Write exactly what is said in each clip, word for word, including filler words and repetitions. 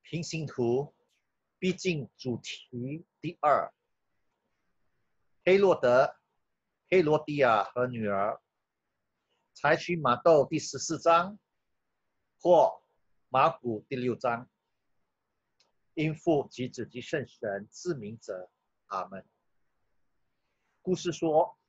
平行图，逼近主题第二。黑洛德、黑罗迪亚和女儿，采取马窦第十四章或马古第六章。因父及子及圣神之名者，阿门。故事说，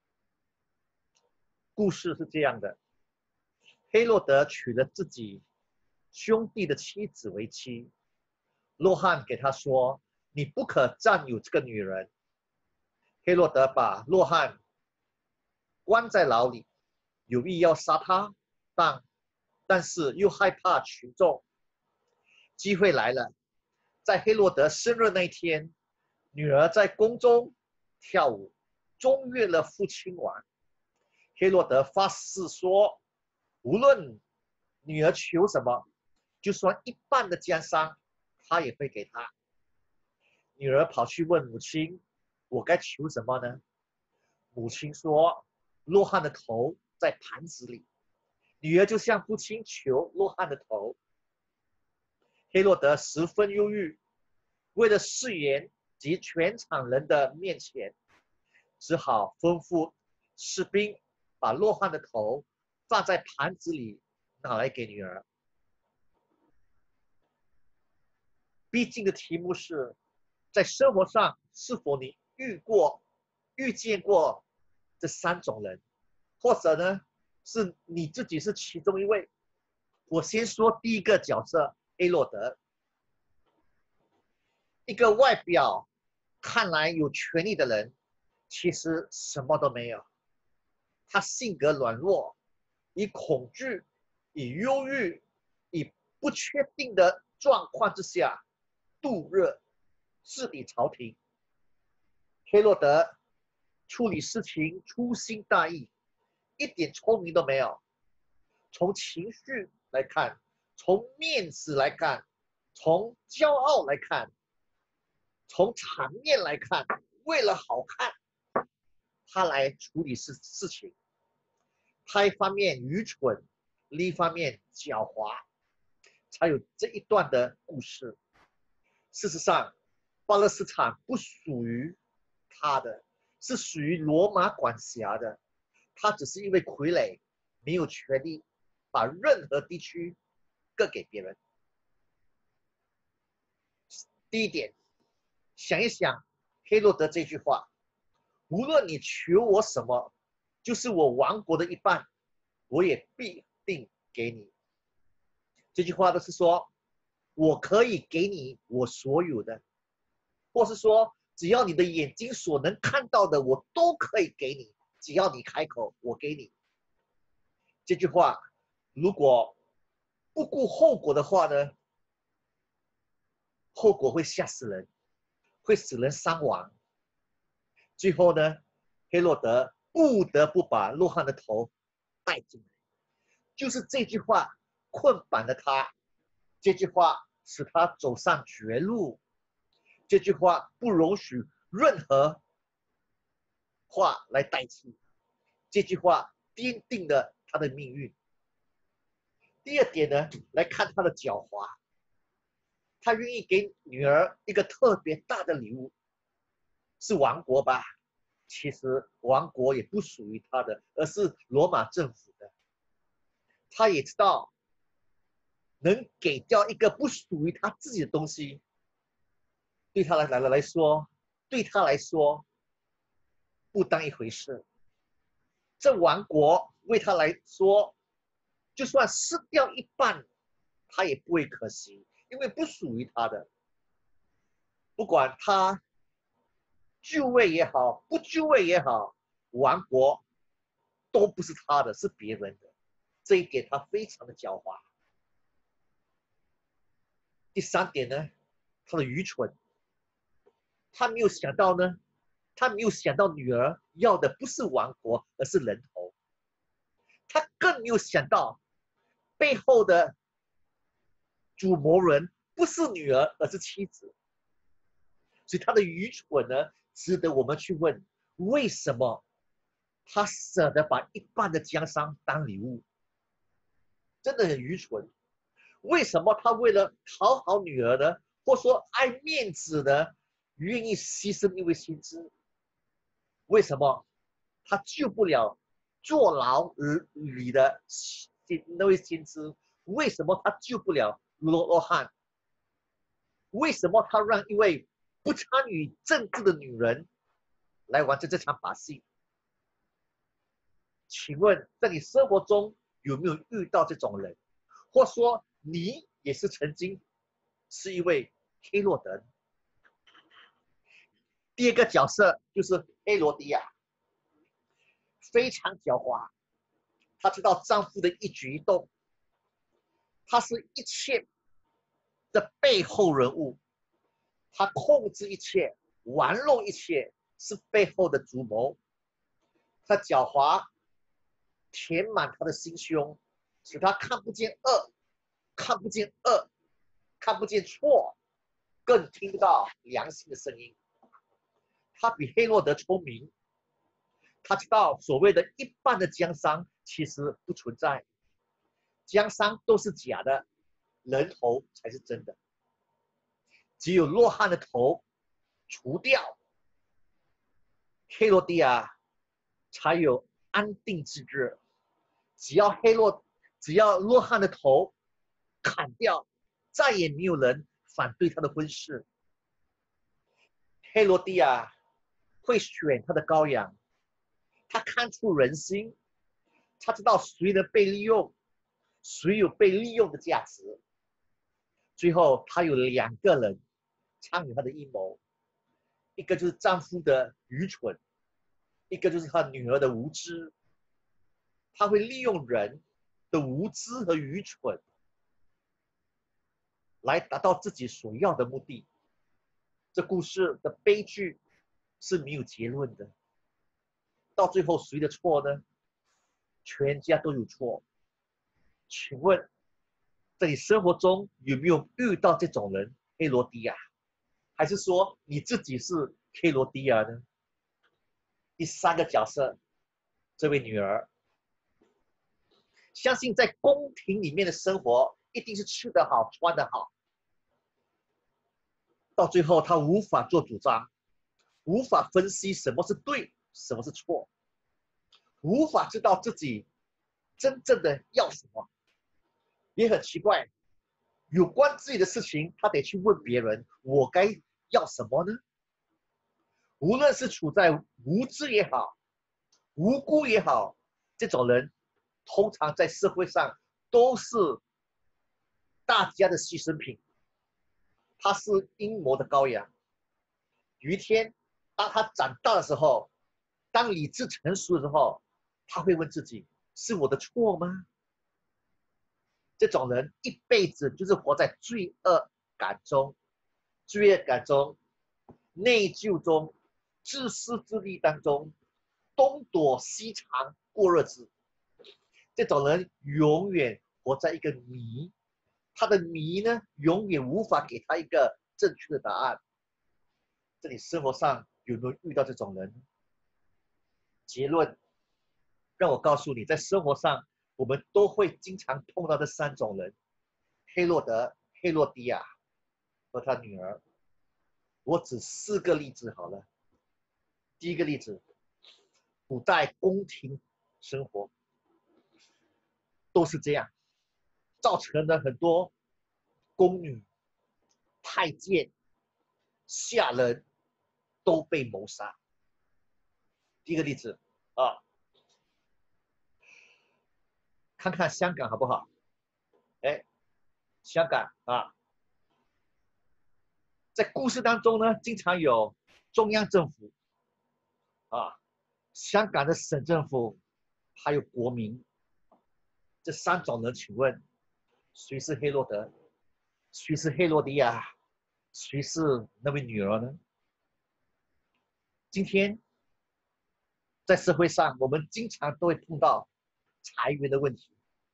故事是这样的：黑洛德娶了自己兄弟的妻子为妻。洛汉给他说：“你不可占有这个女人。”黑洛德把洛汉关在牢里，有意要杀他，但但是又害怕群众。机会来了，在黑洛德生日那天，女儿在宫中跳舞，中悦了父亲王。黑洛德发誓说，无论女儿求什么，就算一半的江山，他也会给她。女儿跑去问母亲：“我该求什么呢？”母亲说：“洛汉的头在盘子里。”女儿就向父亲求洛汉的头。黑洛德十分忧郁，为了誓言及全场人的面前，只好吩咐士兵把洛汉的头放在盘子里，拿来给女儿。逼近的题目是：在生活上是否你遇过、遇见过这三种人，或者呢是你自己是其中一位？我先说第一个角色黑洛德，一个外表看来有权力的人，其实什么都没有。他性格软弱，以恐惧、以忧郁、以不确定的状况之下度日，治理朝廷。黑洛德处理事情粗心大意，一点聪明都没有。从情绪来看，从面子来看，从骄傲来看，从场面来看，为了好看，他来处理事事情。他一方面愚蠢，另一方面狡猾，才有这一段的故事。事实上，巴勒斯坦不属于他的，是属于罗马管辖的。他只是一位傀儡，没有权利把任何地区各给别人。第一点，想一想黑洛德这句话：无论你求我什么，就是我王国的一半，我也必定给你。这句话都是说，我可以给你我所有的，或是说，只要你的眼睛所能看到的，我都可以给你。只要你开口，我给你。这句话如果不顾后果的话呢，后果会吓死人，会使人伤亡。最后呢，黑洛德不得不把洛汉的头带进来。就是这句话困绑了他，这句话使他走上绝路，这句话不容许任何话来代替，这句话奠定了他的命运。第二点呢，来看他的狡猾，他愿意给女儿一个特别大的礼物，是王国吧？其实王国也不属于他的，而是罗马政府的。他也知道，能给掉一个不属于他自己的东西，对他来来来说，对他来说不当一回事。这王国为他来说，就算失掉一半，他也不会可惜，因为不属于他的。不管他就位也好，不就位也好，王国都不是他的，是别人的。这一点他非常的狡猾。第三点呢，他的愚蠢，他没有想到呢，他没有想到女儿要的不是王国，而是人头。他更没有想到背后的主谋人不是女儿，而是妻子。所以他的愚蠢呢，值得我们去问：为什么他舍得把一半的江山当礼物？真的很愚蠢。 为什么他为了讨好女儿呢？或说爱面子呢，愿意牺牲一位先知？为什么他救不了坐牢里的那位先知？为什么他救不了罗罗汉？为什么他让一位不参与政治的女人来完成这场把戏？请问，在你生活中有没有遇到这种人？或说你也是曾经是一位黑洛德？第二个角色就是黑罗迪亚，非常狡猾，她知道丈夫的一举一动，她是一切的背后人物，她控制一切，玩弄一切，是背后的主谋。她狡猾，填满她的心胸，使她看不见恶，看不见恶，看不见错，更听不到良心的声音。他比黑洛德聪明，他知道所谓的一半的江山其实不存在，江山都是假的，人头才是真的。只有洛汗的头除掉，黑罗迪亚才有安定之日。只要黑洛，只要洛汗的头砍掉，再也没有人反对他的婚事。黑罗迪亚会选他的羔羊，他看出人心，他知道谁能被利用，谁有被利用的价值。最后，他有两个人参与他的阴谋，一个就是丈夫的愚蠢，一个就是他女儿的无知。他会利用人的无知和愚蠢，来达到自己所要的目的。这故事的悲剧是没有结论的，到最后谁的错呢？全家都有错。请问，在你生活中有没有遇到这种人，黑罗迪亚？还是说你自己是黑罗迪亚呢？第三个角色，这位女儿，相信在宫廷里面的生活一定是吃得好、穿得好，到最后她无法做主张，无法分析什么是对，什么是错，无法知道自己真正的要什么。也很奇怪，有关自己的事情，他得去问别人，我该要什么呢？无论是处在无知也好，无辜也好，这种人通常在社会上都是大家的牺牲品。他是阴谋的羔羊。有一天，当他长大的时候，当理智成熟的时候，他会问自己：是我的错吗？这种人一辈子就是活在罪恶感中、罪恶感中、内疚中、自私自利当中，东躲西藏过日子。这种人永远活在一个谜，他的谜呢，永远无法给他一个正确的答案。这里生活上有没有遇到这种人？结论，让我告诉你，在生活上我们都会经常碰到这三种人：黑洛德、黑洛迪亚和他女儿。我指四个例子好了。第一个例子，古代宫廷生活都是这样，造成了很多宫女、太监、下人都被谋杀。第一个例子啊，看看香港好不好？哎，香港啊，在故事当中呢，经常有中央政府啊，香港的省政府，还有国民，这三种人，请问谁是黑洛德？谁是黑罗迪亚？谁是那位女儿呢？今天在社会上，我们经常都会碰到裁员的问题。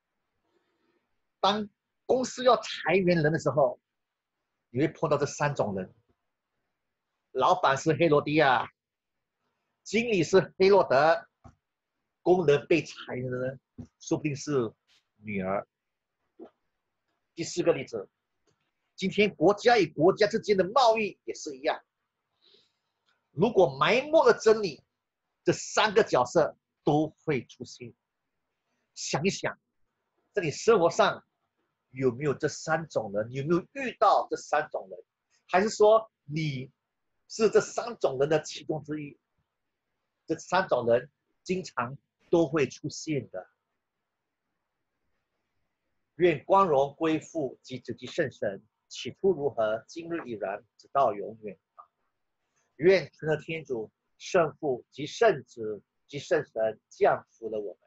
当公司要裁员人的时候，你会碰到这三种人：老板是黑罗迪亚，经理是黑洛德，工人被裁的呢，说不定是女儿。 第四个例子，今天国家与国家之间的贸易也是一样。如果埋没了真理，这三个角色都会出现。想一想，在你生活上有没有这三种人？有没有遇到这三种人？还是说你是这三种人的其中之一？这三种人经常都会出现的。愿光荣归父及子及圣神，起初如何，今日已然，直到永远。愿纯的天主、圣父及圣子及圣神降福了我们。